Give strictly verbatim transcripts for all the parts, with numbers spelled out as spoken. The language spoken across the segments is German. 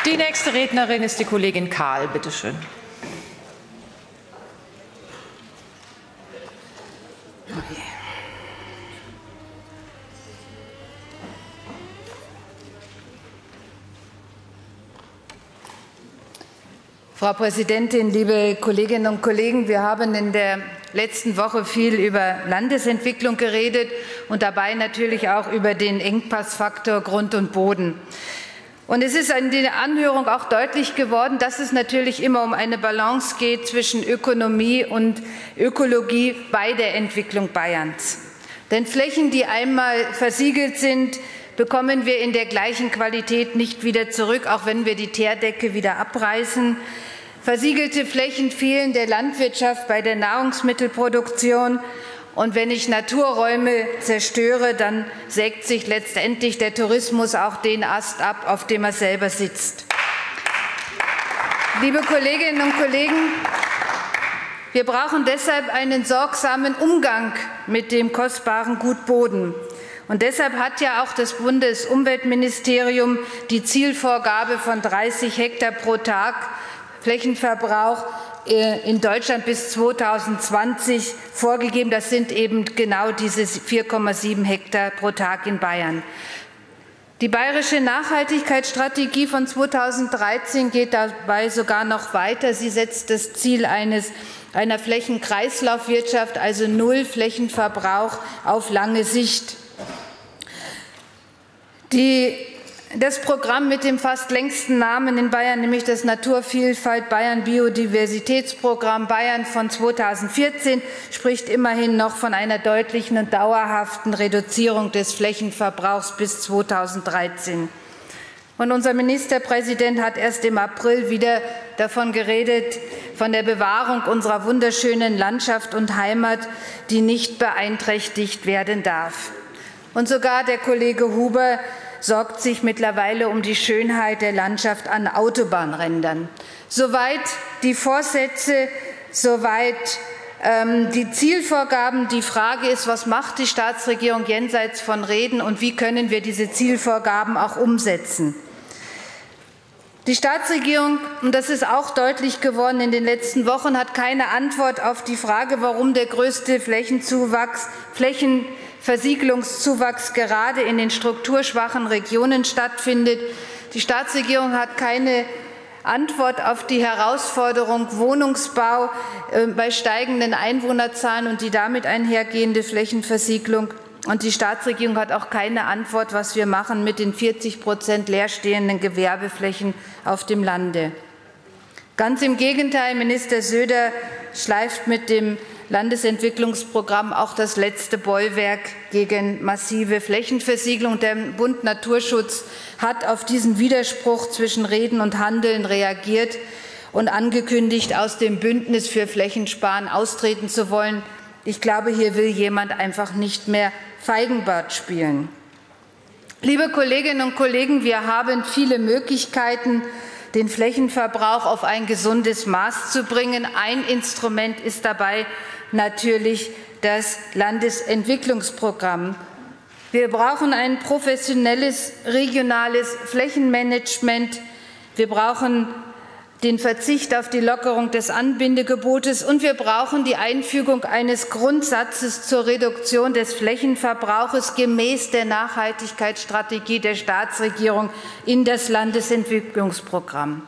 Die nächste Rednerin ist die Kollegin Kahl. Bitte schön. Frau Präsidentin, liebe Kolleginnen und Kollegen! Wir haben in der letzten Woche viel über Landesentwicklung geredet und dabei natürlich auch über den Engpassfaktor Grund und Boden. Und es ist in der Anhörung auch deutlich geworden, dass es natürlich immer um eine Balance geht zwischen Ökonomie und Ökologie bei der Entwicklung Bayerns. Denn Flächen, die einmal versiegelt sind, bekommen wir in der gleichen Qualität nicht wieder zurück, auch wenn wir die Teerdecke wieder abreißen. Versiegelte Flächen fehlen der Landwirtschaft bei der Nahrungsmittelproduktion. Und wenn ich Naturräume zerstöre, dann sägt sich letztendlich der Tourismus auch den Ast ab, auf dem er selber sitzt. Liebe Kolleginnen und Kollegen, wir brauchen deshalb einen sorgsamen Umgang mit dem kostbaren Gut Boden. Und deshalb hat ja auch das Bundesumweltministerium die Zielvorgabe von dreißig Hektar pro Tag Flächenverbrauch in Deutschland bis zweitausendzwanzig vorgegeben. Das sind eben genau diese vier Komma sieben Hektar pro Tag in Bayern. Die bayerische Nachhaltigkeitsstrategie von zweitausenddreizehn geht dabei sogar noch weiter. Sie setzt das Ziel eines, einer Flächenkreislaufwirtschaft, also Null Flächenverbrauch auf lange Sicht. Die Das Programm mit dem fast längsten Namen in Bayern, nämlich das Naturvielfalt Bayern Biodiversitätsprogramm Bayern von zweitausendvierzehn, spricht immerhin noch von einer deutlichen und dauerhaften Reduzierung des Flächenverbrauchs bis zweitausenddreizehn. Und unser Ministerpräsident hat erst im April wieder davon geredet, von der Bewahrung unserer wunderschönen Landschaft und Heimat, die nicht beeinträchtigt werden darf. Und sogar der Kollege Huber sorgt sich mittlerweile um die Schönheit der Landschaft an Autobahnrändern. Soweit die Vorsätze, soweit ähm, die Zielvorgaben. Die Frage ist, was macht die Staatsregierung jenseits von Reden und wie können wir diese Zielvorgaben auch umsetzen? Die Staatsregierung, und das ist auch deutlich geworden in den letzten Wochen, hat keine Antwort auf die Frage, warum der größte Flächenzuwachs, Flächen Versiegelungszuwachs gerade in den strukturschwachen Regionen stattfindet. Die Staatsregierung hat keine Antwort auf die Herausforderung Wohnungsbau bei steigenden Einwohnerzahlen und die damit einhergehende Flächenversiegelung. Und die Staatsregierung hat auch keine Antwort, was wir machen mit den vierzig Prozent leerstehenden Gewerbeflächen auf dem Lande. Ganz im Gegenteil, Minister Söder schleift mit dem Landesentwicklungsprogramm auch das letzte Bollwerk gegen massive Flächenversiegelung. Der Bund Naturschutz hat auf diesen Widerspruch zwischen Reden und Handeln reagiert und angekündigt, aus dem Bündnis für Flächensparen austreten zu wollen. Ich glaube, hier will jemand einfach nicht mehr Feigenbart spielen. Liebe Kolleginnen und Kollegen, wir haben viele Möglichkeiten, den Flächenverbrauch auf ein gesundes Maß zu bringen. Ein Instrument ist dabei natürlich das Landesentwicklungsprogramm. Wir brauchen ein professionelles regionales Flächenmanagement. Wir brauchen den Verzicht auf die Lockerung des Anbindegebotes und wir brauchen die Einfügung eines Grundsatzes zur Reduktion des Flächenverbrauches gemäß der Nachhaltigkeitsstrategie der Staatsregierung in das Landesentwicklungsprogramm.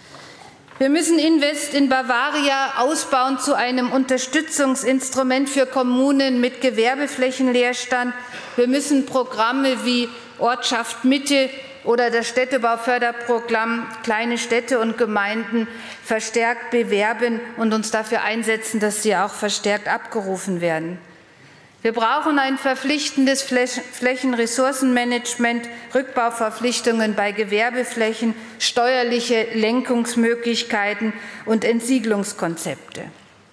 Wir müssen Invest in Bavaria ausbauen zu einem Unterstützungsinstrument für Kommunen mit Gewerbeflächenleerstand. Wir müssen Programme wie Ortschaft Mitte oder das Städtebauförderprogramm Kleine Städte und Gemeinden verstärkt bewerben und uns dafür einsetzen, dass sie auch verstärkt abgerufen werden. Wir brauchen ein verpflichtendes Flächenressourcenmanagement, Rückbauverpflichtungen bei Gewerbeflächen, steuerliche Lenkungsmöglichkeiten und Entsiegelungskonzepte.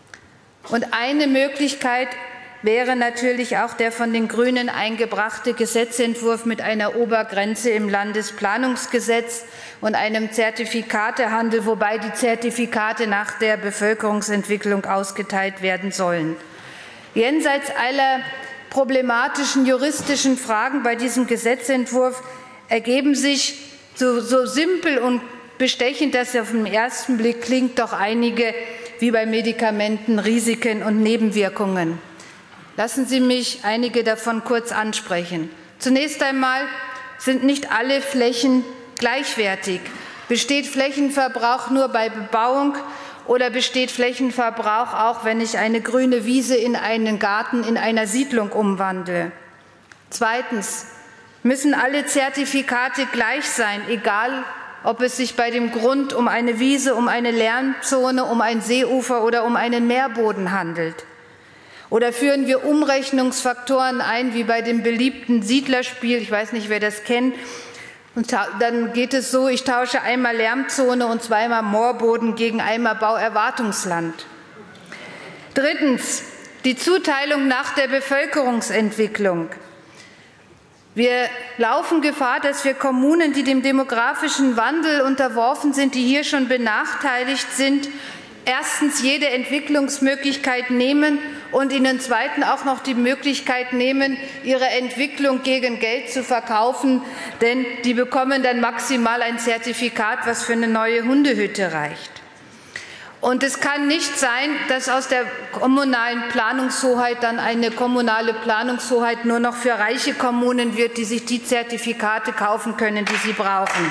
Und eine Möglichkeit wäre natürlich auch der von den Grünen eingebrachte Gesetzentwurf mit einer Obergrenze im Landesplanungsgesetz und einem Zertifikatehandel, wobei die Zertifikate nach der Bevölkerungsentwicklung ausgeteilt werden sollen. Jenseits aller problematischen juristischen Fragen bei diesem Gesetzentwurf ergeben sich, so, so simpel und bestechend, dass auf den ersten Blick klingt, doch einige, wie bei Medikamenten, Risiken und Nebenwirkungen. Lassen Sie mich einige davon kurz ansprechen. Zunächst einmal sind nicht alle Flächen gleichwertig. Besteht Flächenverbrauch nur bei Bebauung oder besteht Flächenverbrauch auch, wenn ich eine grüne Wiese in einen Garten in einer Siedlung umwandle? Zweitens müssen alle Zertifikate gleich sein, egal ob es sich bei dem Grund um eine Wiese, um eine Lärmzone, um ein Seeufer oder um einen Meerboden handelt. Oder führen wir Umrechnungsfaktoren ein, wie bei dem beliebten Siedlerspiel, ich weiß nicht, wer das kennt, und dann geht es so, ich tausche einmal Lärmzone und zweimal Moorboden gegen einmal Bauerwartungsland. Drittens, die Zuteilung nach der Bevölkerungsentwicklung. Wir laufen Gefahr, dass wir Kommunen, die dem demografischen Wandel unterworfen sind, die hier schon benachteiligt sind, erstens jede Entwicklungsmöglichkeit nehmen und ihnen zweitens auch noch die Möglichkeit nehmen, ihre Entwicklung gegen Geld zu verkaufen, denn die bekommen dann maximal ein Zertifikat, was für eine neue Hundehütte reicht. Und es kann nicht sein, dass aus der kommunalen Planungshoheit dann eine kommunale Planungshoheit nur noch für reiche Kommunen wird, die sich die Zertifikate kaufen können, die sie brauchen.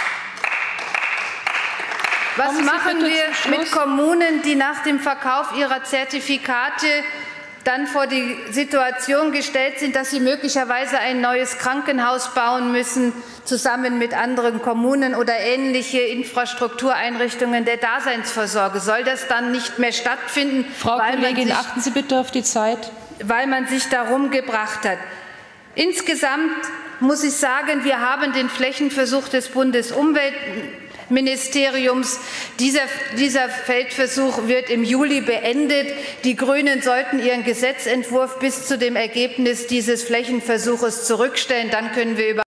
Was machen wir mit Kommunen, die nach dem Verkauf ihrer Zertifikate dann vor die Situation gestellt sind, dass sie möglicherweise ein neues Krankenhaus bauen müssen, zusammen mit anderen Kommunen oder ähnliche Infrastruktureinrichtungen der Daseinsvorsorge? Soll das dann nicht mehr stattfinden? Frau Kollegin, achten Sie bitte auf die Zeit. Weil man sich darum gebracht hat. Insgesamt muss ich sagen, wir haben den Flächenversuch des Bundesumweltministeriums. Dieser, dieser Feldversuch wird im Juli beendet. Die Grünen sollten ihren Gesetzentwurf bis zu dem Ergebnis dieses Flächenversuches zurückstellen. Dann können wir über